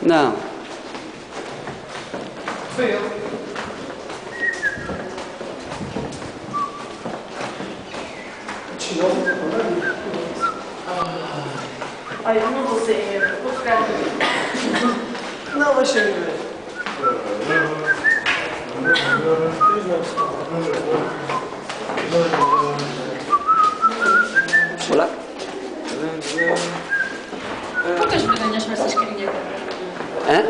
Não. Ai, eu não vou ser, vou ficar. Não, mas chega, velho. Olá. Poucas vergonhas para essas carinhas. Hã?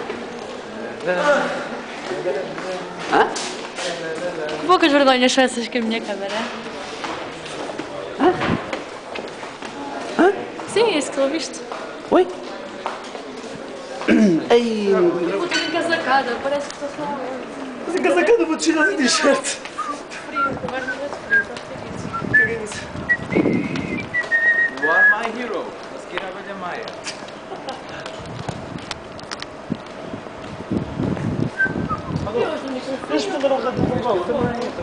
Hã? Poucas vergonhas para essas com a minha câmera. Hã? Hã? Sim, é isso que tu ouviste. Oi? Ei. Eu vou ter encasacada, parece que estou só. Mas encasacada, vou descer de t-shirt. Frio, agora não é de frio, só de isso. Caguei nisso. You are my hero. Askira Abelha Maia. Deixa-me mandar um rato com o gol também.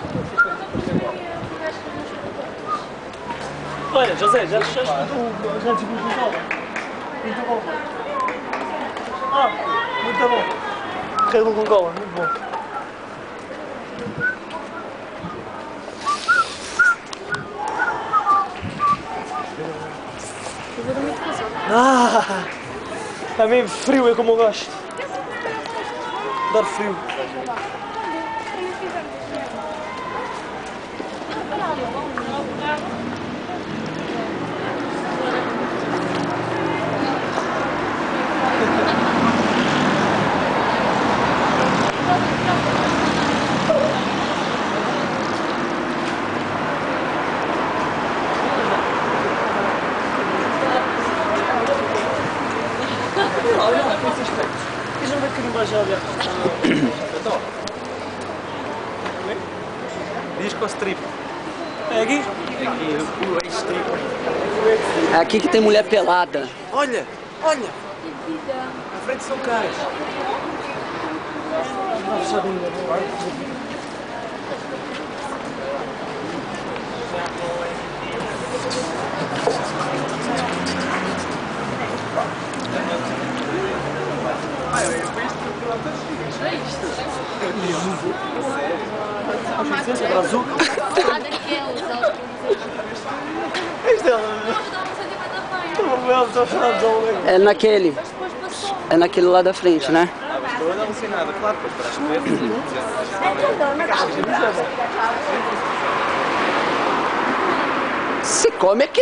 Olha, José, já fechaste o rato com o gol? Muito bom. Ah, muito bom. Rei do Gongola, muito bom. Eu vou dormir de casaco. Ah, está mesmo frio, é como eu gosto. Adoro frio. Eles não vai querer mais já aberto. Então. Disco strip. É aqui? Aqui, o cu é strip. É aqui que tem mulher pelada. Olha, olha. À frente são cães. Azul. Ah, daqueles. Isto é É naquele. É naquele lá da frente, né? Estou a dar um sinal, claro, pois para as coisas. Se come aqui.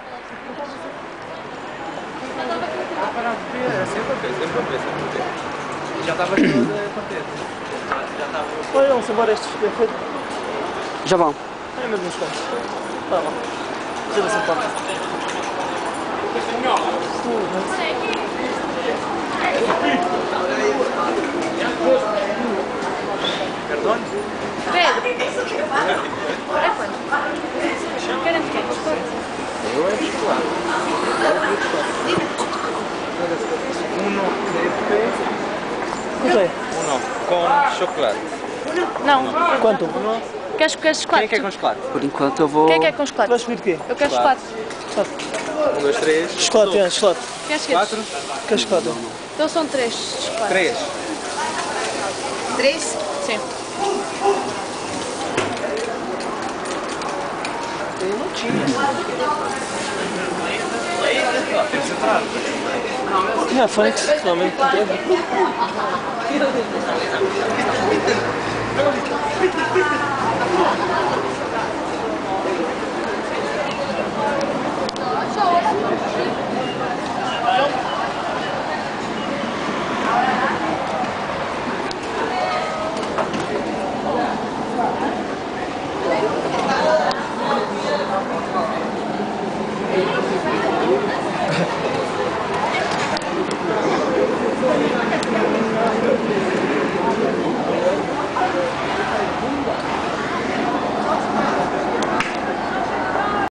É sempre a ver, sempre a ver, sempre a ver. Já estava contente. Já estava. Olha, vamos embora estes feito. Já vão. É mesmo uns quantos. Tá lá. Tira essa parte. Cartões? Pedro! É quanto? Querem que desconto? Eu é chocolate. Quanto é? Com chocolate. Não. Quanto? Queres chocolate? Quem quer com chocolate? Por enquanto eu vou. Quem quer com Tu chocolate? vais pedir o quê? Eu quero chocolate. 1, 2, 3. Chocolate, é, chocolate. Queres que 4. Quer chocolate? Então são 3 chocolates. 3. 3? Sim. É, feito, realmente.